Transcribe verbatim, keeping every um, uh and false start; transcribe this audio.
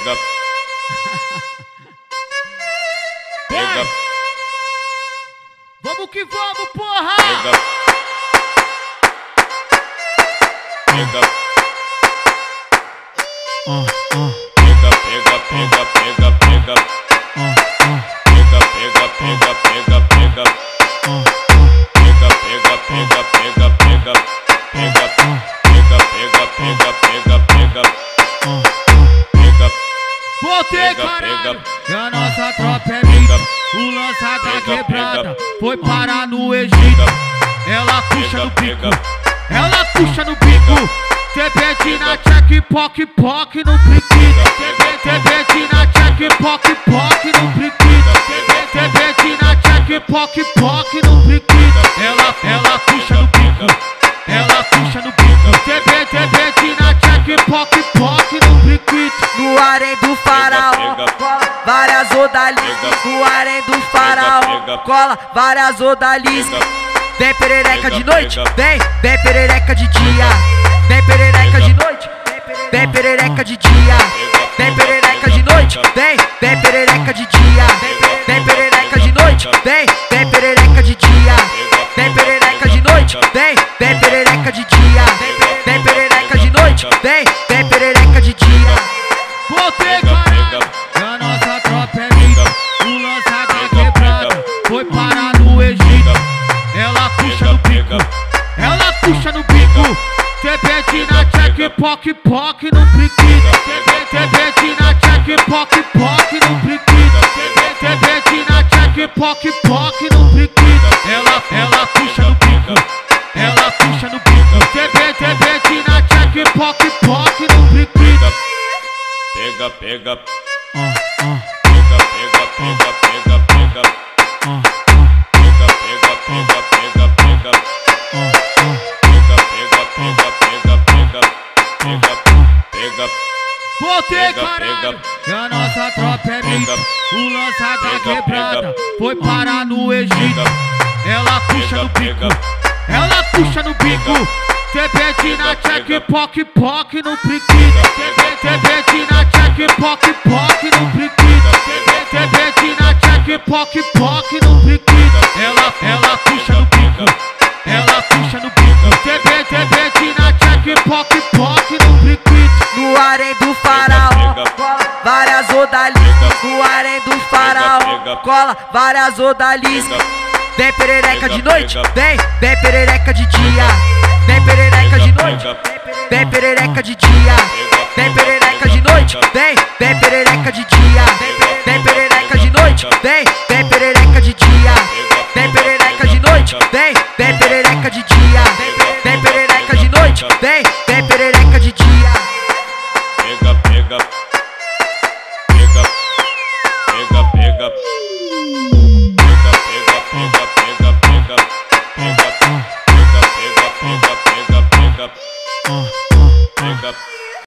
pega, pega, vamos que vamos, porra! pega, pega, uh, uh. pega, pega, pega, pega, pega, Uh, uh. pega, pega, pega, pega, pega, Uh, pega, pega, pega, pega, pega, pega, pega, pega, pega, pega, pega, uh. pega, Voltei, pega, caralho! pega. E a nossa tropa é pega, mita. O lança da pega, quebrada pega. foi parar no Egito. Ela puxa no bico, pega, ela puxa no bico. Serpente na tcheca, POCK, POCK no priquito. Serpente na tcheca, POCK, POCK no priquito. Serpente na tcheca, POCK, POCK no priquito. Ela, ela puxa no bico, ela puxa no bico. Serpente na tcheca, POCK, POCK no priquito. No harém do faraó, pega, cola várias odaliscas. pega, No harém do faraó, pega, cola várias odaliscas. pega, Vem perereca de pega, noite, pega. vem, vem perereca de dia. Vem perereca de noite, vem perereca de dia. Vem perereca de noite, vem, vem perereca de dia. Vem perereca de noite, vem, vem perereca de dia. Vem perereca de noite, vem, vem perereca de dia. Vem perereca de noite, vem, vem perereca de dia. Voltei, caralho! E a nossa tropa é mita. O lança da quebrada foi parar no Egito. Ela puxa no bico, ela puxa no bico. Serpente na tcheca, POCK, POCK no priquito. Serpente na tcheca, POCK, POCK no priquito. Serpente na tcheca, POCK, POCK no priquito. Ela, ela puxa no bico, ela puxa no bico. Serpente na tcheca, POCK, POCK no priquito. pega, pega, Uh, uh, pega, pega, pega, pega, pega, uh, pega, pega, pega, pega, pega, uh, uh. pega, pega, pega, pega, pega, pega, pega, Voltei, pega, caralho! pega. E a nossa tropa é mita. pega, O lança da pega, quebrada pega. foi parar no Egito. pega, Ela puxa no pega, bico, pega. ela puxa no bico. Serpente na tcheca, pega. POCK, POCK no priquito. Serpente na tcheca, POCK, POCK no priquito. Serpente na tcheca, POCK, POCK no priquito. Ela, ela puxa no bico, ela puxa no bico. Serpente na tcheca, POCK, POCK no priquito. No harém do faraó, pega, cola várias odaliscas. No harém do faraó, pega, cola várias odaliscas. pega, Vem perereca de pega, noite, pega. vem, vem perereca de dia. Vem perereca de noite, vem perereca de dia. Vem perereca de noite, vem, vem perereca de dia. Vem perereca de noite, vem, vem perereca de dia. Vem perereca de noite, vem, vem perereca de dia. Vem perereca de noite, vem, vem perereca de dia. pega, pega,